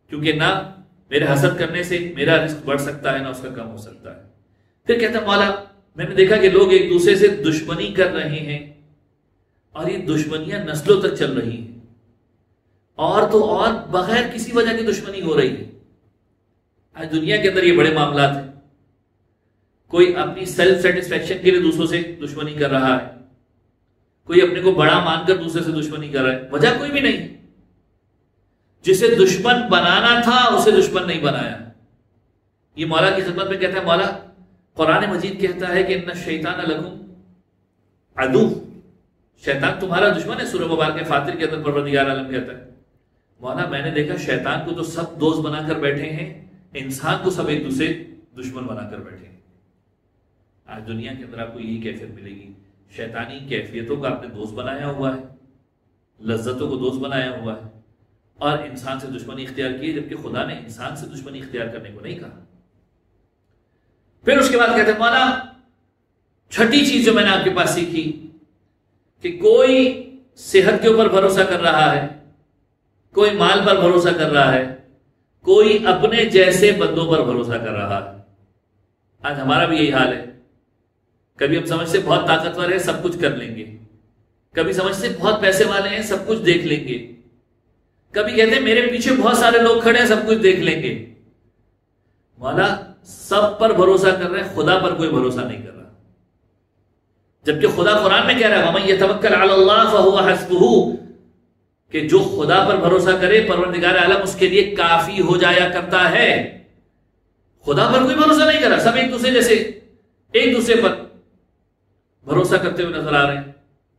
کیونکہ نہ میرے حسد کرنے سے میرا رزق بڑھ سکتا ہے نہ اس کا کم ہو سکتا ہے۔ پھر کہتا ہے مولا میں نے دیکھا کہ لوگ ایک دوسرے سے دشمنی کر رہے ہیں اور یہ دشمنیاں نسلوں تک چل رہی ہیں، اور تو اور بغیر کسی وجہ کی دشمنی ہو رہی ہے۔ آج دنیا کے اندر یہ بڑے معاملات ہیں، کوئی اپنی سیلف سیٹسفیکشن کے لیے دوسروں سے دشمنی کر رہا ہے، کوئی اپنے کو بڑا مان کر دوسرے سے دشمنی کر رہا ہے، وجہ کوئی بھی نہیں۔ جسے دشمن بنانا تھا اسے دشمن نہیں بنایا۔ یہ مولا کی خدمت میں کہتا ہے مولا قرآن مجید کہتا ہے کہ ان الشیطان لکم عدو، شیطان تمہارا دشمن ہے۔ سورہ مبارکہ فاطر کے اندر پروردگار عالم کہتا ہے مولا میں نے دیکھا شیطان کو تو سب دوست بنا کر بیٹھے ہیں، انسان کو سب ایک دوسرے دشمن بنا کر بیٹھے ہیں۔ آج دنیا کے اندر آپ کو یہی کیفیت ملے گی، شیطانی کیفیتوں کا آپ نے دوست بنایا ہوا ہے، لذتوں کو دوست بنایا ہوا ہے، اور انسان سے دشمنی اختیار کی، جبکہ خدا نے انسان سے دشمنی اختیار کرنے کو نہیں کہا۔ پھر اس کے بعد کہتے ہیں مولا چھٹی چیز جو میں نے آپ کے پاس سیکھی کہ کوئی صحت کے اوپر بھروسہ کر رہا ہے، کوئی مال پر بھروسہ کر رہا ہے، کوئی اپنے جیسے بندوں پر بھروسہ کر رہا ہے۔ آج ہمارا بھی یہی حال ہے، کبھی ہم سمجھ سے بہت طاقتور ہیں سب کچھ کر لیں گے، کبھی سمجھ سے بہت پیسے والے ہیں سب کچھ دیکھ لیں گے، کبھی کہتے ہیں میرے پیچھے بہت سارے لوگ کھڑے ہیں سب کچھ دیکھ لیں گے۔ مولا سب پر بھروسہ کر رہے ہیں، خدا پر کوئی بھروسہ نہیں کر رہا، جبکہ خدا قرآن میں کہہ رہا ہے وَمَن يَتَوَكَّلْ عَلَى اللَّهِ فَهُوَ حَسْبُهُ، کہ جو خدا پر بھروسہ کرے پروردگار عالم اس کے لیے کافی ہو جایا کرتا ہے۔ خدا پر کوئی بھروسہ نہیں کر رہا، سب ایک دوسرے جیسے ایک دوسرے پر بھروسہ کرتے ہوئے نظر آ رہے ہیں۔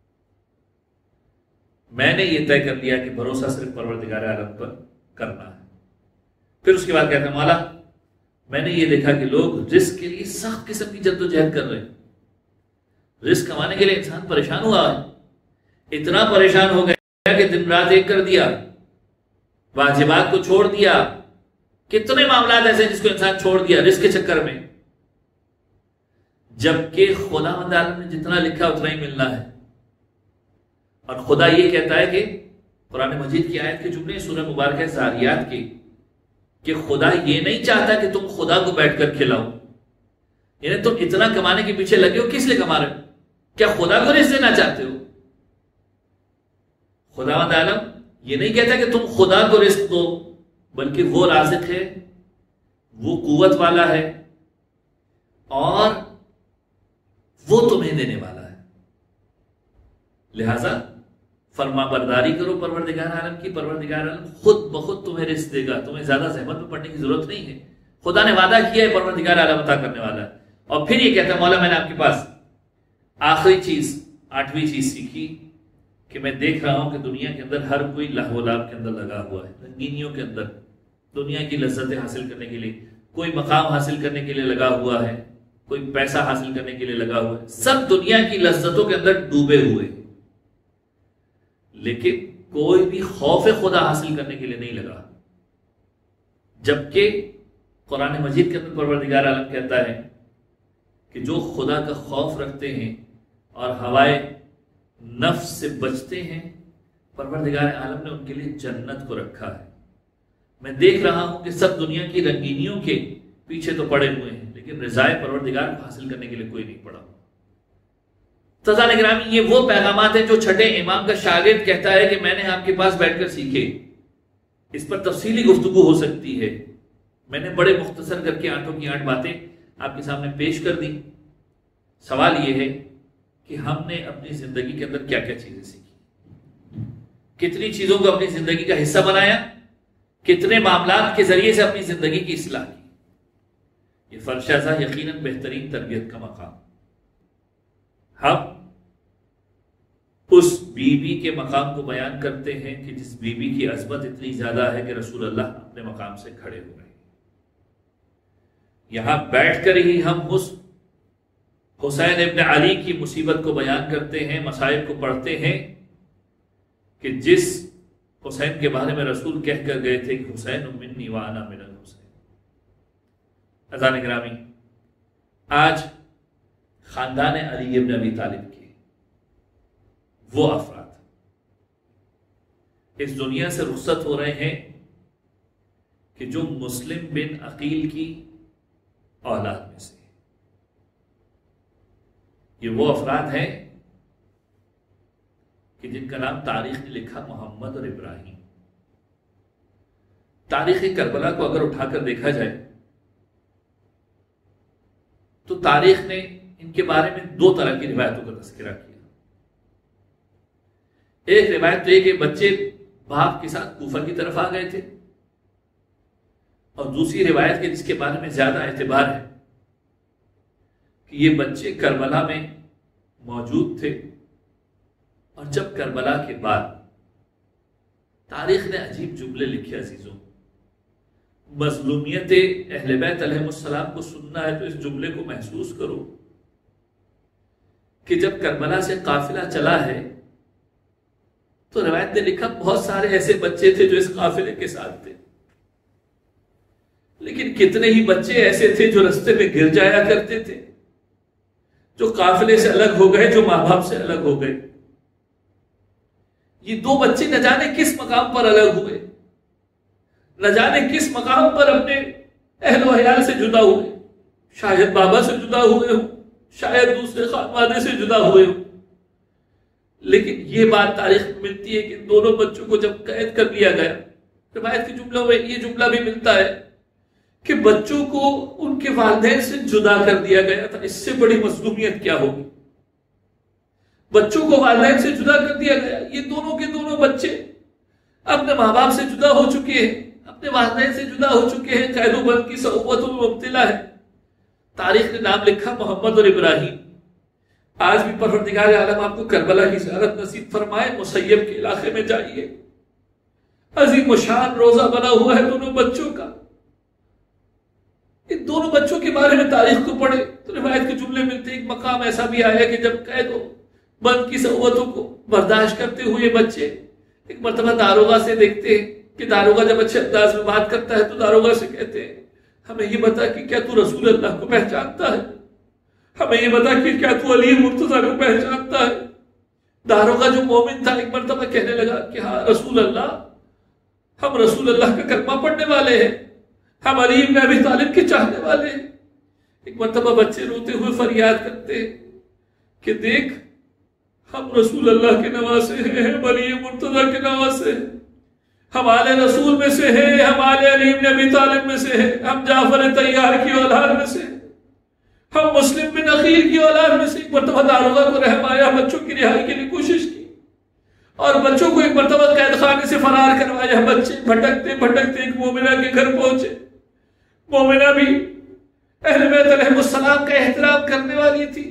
میں نے یہ طے کر لیا کہ بھروسہ صرف پروردگار عالم پر کرنا ہے۔ پھر اس کے بعد کہتے ہیں مولا میں نے یہ دیکھا کہ لوگ رزق کے لیے سخت قسم کی جد و جہد کر رہے ہیں، رزق کمانے کے لیے انسان پریشان ہوا ہے، اتنا پریشان ہو گیا کہ دن رات ایک کر دیا، واجبات کو چھوڑ دیا۔ کتنے معاملات ایسے جس کو انسان چھوڑ دیا رزق کے چکر میں، جبکہ خداوند عالم نے جتنا لکھا اتنا ہی ملنا ہے۔ اور خدا یہ کہتا ہے کہ قرآن مجید کی آیت کے جملے سورہ مبارکہ زاریات کی کہ خدا یہ نہیں چاہتا کہ تم خدا کو بیٹھ کر کھلاؤ، یعنی تم اتنا کمانے کے پیچھے لگے ہو کس لیے کما رہے ہو؟ کیا خدا کو رزق دینا چاہتے ہو؟ خداوند عالم یہ نہیں کہتا کہ تم خدا کو رزق دو، بلکہ وہ رازق ہے، وہ قوت والا ہے اور وہ تمہیں دینے والا ہے۔ لہذا فرما برداری کرو پروردگار عالم کی، پروردگار عالم خود بخود تمہیں رزق دے گا، تمہیں زیادہ زحمت میں پڑنے کی ضرورت نہیں ہے، خدا نے وعدہ کیا ہے، پروردگار عالم عطا کرنے والا ہے۔ اور پھر یہ کہتا ہے مولا میں نے آپ کے پاس آخری چیز آٹھویں چیز سیکھی کہ میں دیکھ رہا ہوں کہ دنیا کے اندر ہر کوئی لہو و لعب کے اندر لگا ہوا ہے، رنگینیوں کے اندر، دنیا کی لذتیں حاصل کرنے کے لیے، کوئی مقام حاصل کرنے کے لیے لگا ہوا ہے، کوئی پیسہ حاصل کرنے کے لیے لگا ہوا ہے، سب دنیا کی لذتوں کے اندر ڈوبے ہوئے، لیکن کوئی بھی خوف خدا حاصل کرنے کے لیے نہیں لگا۔ جبکہ قرآن مجید کے اندر پروردگار عالم کہتا ہے کہ جو خدا کا خوف رکھتے ہیں اور ہوائے نفس سے بچتے ہیں، پروردگار عالم نے ان کے لیے جنت کو رکھا ہے۔ میں دیکھ رہا ہوں کہ سب دنیا کی رنگینیوں کے پیچھے تو پڑے ہوئے ہیں، لیکن رضائے پروردگار کو حاصل کرنے کے لیے کوئی نہیں پڑا۔ تزال گرامی یہ وہ پیغامات ہیں جو چھٹے امام کا شاگرد کہتا ہے کہ میں نے آپ کے پاس بیٹھ کر سیکھے۔ اس پر تفصیلی گفتگو ہو سکتی ہے، میں نے بڑے مختصر کر کے آٹھوں کی آٹھ باتیں آپ کے سامنے پیش کر دی۔ سوال یہ ہے کہ ہم نے اپنی زندگی کے اندر کیا کیا چیزیں سیکھی، کتنی چیزوں کو اپنی زندگی کا حصہ بنایا، کتنے معاملات کے ذریعے سے اپنی زندگی کی اصلاح کی۔ یہ فرشازہ یقیناً بہترین تربیت کا مقام۔ ہم اس بی بی کے مقام کو بیان کرتے ہیں کہ جس بی بی کی عظمت اتنی زیادہ ہے کہ رسول اللہ اپنے مقام سے کھڑے ہو گئے۔ یہاں بیٹھ کر ہی ہم اس حسین ابن علی کی مصیبت کو بیان کرتے ہیں، مسائب کو پڑھتے ہیں کہ جس حسین کے بارے میں رسول کہہ کر گئے تھے کہ حسین منی وانا من الحسین۔ اذان گرامی، آج خاندان علی ابن ابی طالب کے وہ افراد اس دنیا سے رخصت ہو رہے ہیں کہ جو مسلم بن عقیل کی اولاد میں سے، یہ وہ افراد ہیں کہ جن کا نام تاریخ نے لکھا محمد اور ابراہیم۔ تاریخ کربلا کو اگر اٹھا کر دیکھا جائے تو تاریخ نے ان کے بارے میں دو طرح کی روایتوں کا تذکرہ کیا۔ ایک روایت تو یہ کہ بچے باپ کے ساتھ کوفہ کی طرف آ گئے تھے، اور دوسری روایت کے جس کے بارے میں زیادہ اعتبار ہے کہ یہ بچے کربلا میں موجود تھے، اور جب کربلا کے بعد تاریخ نے عجیب جملے لکھے عزیزوں۔ مظلومیت اہل بیت علیہ السلام کو سننا ہے تو اس جملے کو محسوس کرو کہ جب کربلا سے قافلہ چلا ہے تو روایت نے لکھا بہت سارے ایسے بچے تھے جو اس قافلے کے ساتھ تھے، لیکن کتنے ہی بچے ایسے تھے جو رستے میں گر جایا کرتے تھے، جو قافلے سے الگ ہو گئے، جو ماں باپ سے الگ ہو گئے۔ یہ دو بچے نہ جانے کس مقام پر الگ ہوئے، نہ جانے کس مقام پر اپنے اہل و عیال سے جدا ہوئے، شاید بابا سے جدا ہوئے ہوں، شاید دوسرے خانوادے سے جدا ہوئے ہوں، لیکن یہ بات تاریخ میں ملتی ہے کہ دونوں بچوں کو جب قید کر لیا گیا، روایت کے جملوں میں یہ جملہ بھی ملتا ہے کہ بچوں کو ان کے والدین سے جدا کر دیا گیا تھا۔ اس سے بڑی مظلومیت کیا ہوگی؟ بچوں کو والدین سے جدا کر دیا گیا۔ یہ دونوں کے دونوں بچے اپنے ماں باپ سے جدا ہو چکے ہیں، اپنے والدین سے جدا ہو چکے ہیں، قید و بند کی صعوبتوں میں مبتلا ہے۔ تاریخ نے نام لکھا محمد اور ابراہیم۔ آج بھی پروردگار عالم آپ کو کربلا کی زیارت نصیب فرمائے۔ مسیب کے علاقے میں جائیے، عظیم و شان روزہ بنا ہوا ہے دونوں بچوں کا۔ ان دونوں بچوں کے بارے میں تاریخ کو پڑھے تو روایت کے جملے ملتے ہیں۔ ایک مقام ایسا بھی آیا کہ جب قید و بند کی صعوبتوں کو برداشت کرتے ہوئے بچے ایک مرتبہ داروغہ سے دیکھتے ہیں کہ داروغہ جب اچھے انداز میں بات کرتا ہے تو داروغہ سے کہتے ہیں ہمیں یہ بتا کہ کیا تو رسول اللہ کو پہچانتا ہے، ہمیں یہ بتا کہ کیا تو علی مرتضیٰ کو پہچانتا ہے۔ داروغہ جو مومن تھا ایک مرتبہ کہنے لگا کہ ہاں رسول اللہ، ہم رسول اللہ کا کلمہ پڑھنے والے ہیں، ہم علی بن ابی طالب کے چاہنے والے ہیں۔ ایک مرتبہ بچے روتے ہوئے فریاد کرتے ہیں کہ دیکھ ہم رسول اللہ کے نواسے ہیں، ہم علی مرتضیٰ کے نواسے ہیں، ہم آل رسول میں سے ہیں، ہم آل علی بن ابی طالب میں سے ہیں، ہم جعفر طیار کی اولاد میں سے ہیں، ہم مسلم بن عقیل کی اولاد میں سے۔ ایک مرتبہ داروغہ کو رحم آیا، بچوں کی رہائی کے لیے کوشش کی اور بچوں کو ایک مرتبہ قید خانے سے فرار کروایا۔ بچے بھٹکتے بھٹکتے ایک مومنہ کے گھر پہنچے۔ مومنہ بھی اہل بیت علیہ السلام کا احترام کرنے والی تھی۔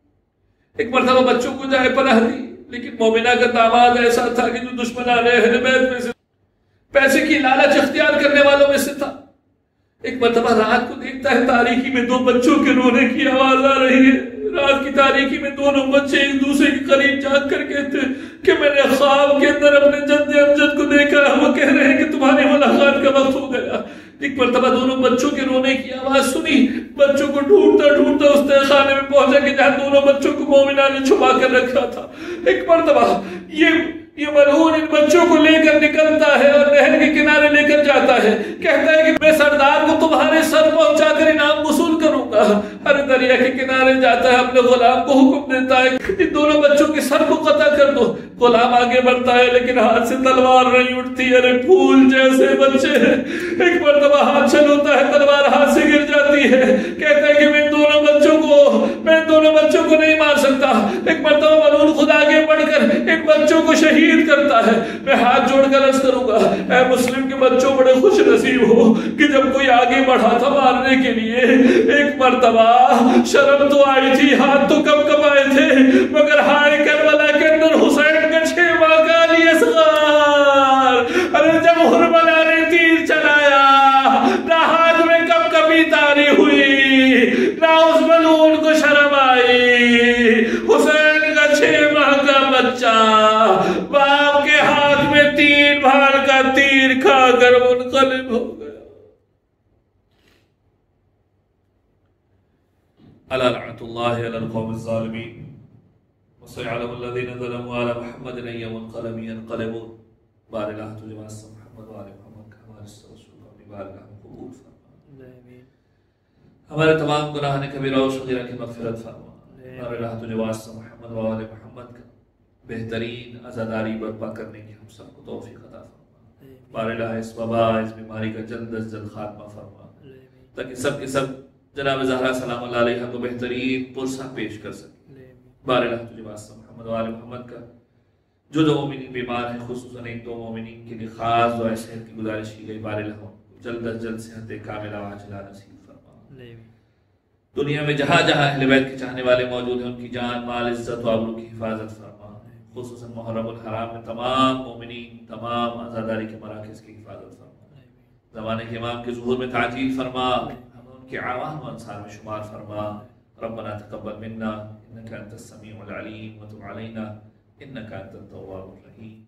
ایک مرتبہ بچوں کو جائے پناہ دی، لیکن مومنہ کا داماد ایسا تھا کہ جو دشمنان اہل بیت میں سے پیسے کی لالچ اختیار کرنے والوں میں سے تھا۔ ایک مرتبہ رات کو دیکھتا ہے تاریکی میں دو بچوں کے رونے کی آواز آ رہی ہے۔ رات کی تاریکی میں دونوں بچے ایک دوسرے کے قریب جاگ کر کہتے ہیں کہ میں نے خواب کے اندر اپنے جد امجد کو دیکھا، وہ کہہ رہے ہیں کہ تمہاری ملاقات کا وقت ہو گیا۔ ایک مرتبہ دونوں بچوں کے رونے کی آواز سنی، بچوں کو ڈھونڈتا ڈھونڈتا اس تہ خانے میں پہنچا کہ جہاں دونوں بچوں کو مومنہ نے چھپا کر رکھا تھا۔ ایک مرتبہ یہ یہ ملعون ان بچوں کو لے کر نکلتا ہے اور نہر کے کنارے لے کر جاتا ہے، کہتا ہے کہ میں سردار کو تمہارے سر پہنچا کر انعام وصول کروں گا۔ ہر دریا کے کنارے جاتا ہے، اپنے غلام کو حکم دیتا ہے ان دونوں بچوں کے سر کو قطع کر دو۔ غلام آگے بڑھتا ہے لیکن ہاتھ سے تلوار نہیں اٹھتی، ارے پھول جیسے بچے ہیں۔ ایک مرتبہ ہاتھ چلوتا ہے، تلوار ہاتھ سے گر جاتی ہے، کہتا ہے کہ میں ان دونوں بچوں کو میں ان دونوں بچوں کو نہیں مار سکتا۔ ایک مرتبہ ملعون خدا آگے بڑھ کر ان بچوں کو شہید کرتا ہے۔ میں ہاتھ جوڑ کر عرض کروں گا اے مسلم کے بچوں بڑے خوش نصیب ہو کہ جب کوئی آگے بڑھا تھا مارنے کے لیے، ایک مرتبہ شرم تو آئی تھی، ہاتھ تو کب کب آئے تھے، مگر ہائے کربلا کے اندر حسین کا چھ ماہ کا علی اصغر، ارے جب حرملا نے تیر چلایا نہ ہاتھ میں کب کبھی تاری ہوئی، نہ اس ملعون کو شرم آئی۔ حسین کا چھ ماہ کا بچہ باپ کے ہاتھ میں تین بھال کا تیر کھا کر منقلب ہو گیا۔ الا لعنت اللہ علی القوم الظالمین وسيعلم الذين ظلموا على محمد ان ينقلب ينقلبون۔ بارك الله تجمع محمد وعلى محمد كما رسول الله بارگاہ میں قبول فرما، آمین ہمارے تمام گناہ کبیرہ و صغیرہ کی مغفرت فرما، اور اللہ تجھے واسطہ محمد و آل محمد کا بہترین عزاداری برپا کرنے کی ہم سب کو توفیق عطا فرما، بار الہ اس وبا اس بیماری کا جلد از جلد خاتمہ فرما، تاکہ سب کے سب جناب زہرا سلام اللہ علیہ کو بہترین پرسہ پیش کر سکیں۔ بار الہ تجھے واسطہ محمد و آل محمد کا جو جو مومنین بیمار ہیں، خصوصاً ان دو مومنین کے لیے خاص دعا صحت کی گزارش کی گئی، بار الہ جلد از جلد صحت کاملہ عاجلہ نصیب فرما۔ دنیا میں جہاں جہاں اہل بیت کے چاہنے والے موجود ہیں، ان کی جان مال عزت و آبرو کی حفاظت فرما، خصوصاً محرم الحرام میں تمام مومنین تمام عزاداری کے مراکز کی حفاظت فرما، زمانے کے امام کے ظہور میں تعجیل فرما، ہم ان کے عوام و انصار میں شمار فرما۔ ربنا تقبل منا انك انت السميع العليم وتب علينا انك انت التواب الرحيم۔